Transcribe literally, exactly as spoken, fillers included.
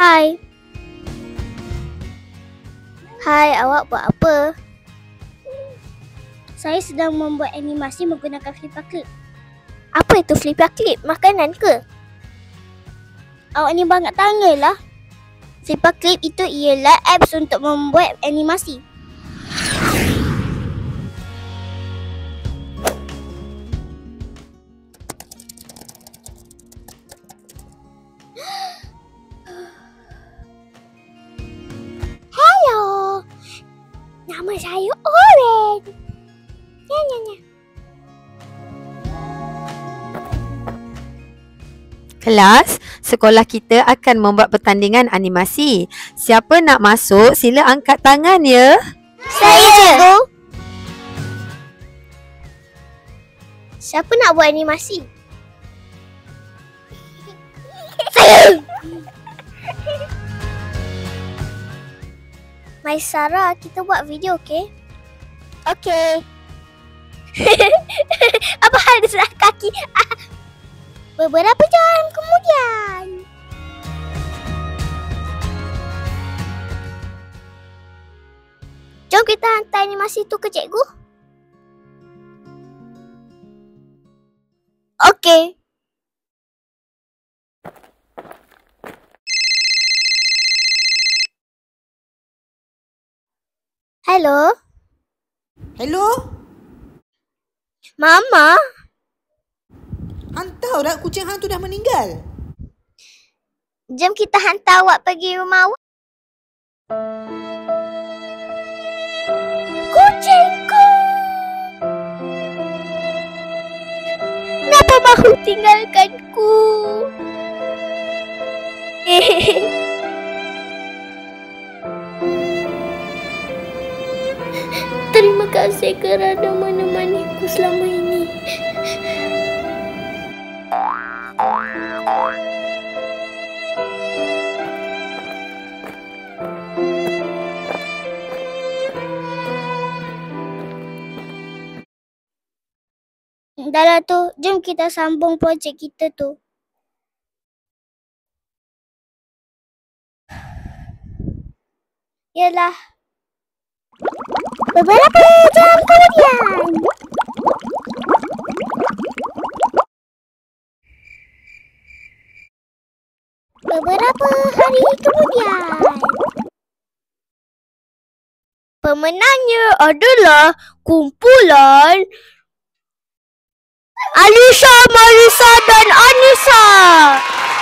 Hai. Hai, awak buat apa? Saya sedang membuat animasi menggunakan Flippa Clip. Apa itu Flippa Clip? Makanan ke? Awak ni banyak tanya lah. Flippa Clip itu ialah apps untuk membuat animasi. Hello. Nama saya Oren. Ya, ya, ya. Kelas, sekolah kita akan membuat pertandingan animasi. Siapa nak masuk, sila angkat tangan ya. Saya, cikgu. Siapa nak buat animasi? Saya. Maisara, kita buat video, okey? Okey. Apa hal dia sebelah kaki? Beberapa jam kemudian. Jom kita hantar animasi tu ke cikgu. Okey. Hello. Hello? Mama. Hantar dah kucing hang tu dah meninggal. Jom kita hantar awak pergi rumah awak. Kucingku. Kenapa mahu tinggalkanku? Terima kasih kerana menemaniku selama ini. Dah lah tu, jom kita sambung projek kita tu. Yalah. Beberapa jam kemudian. Beberapa hari kemudian. Pemenangnya adalah kumpulan Alisha, Marisa dan Anissa.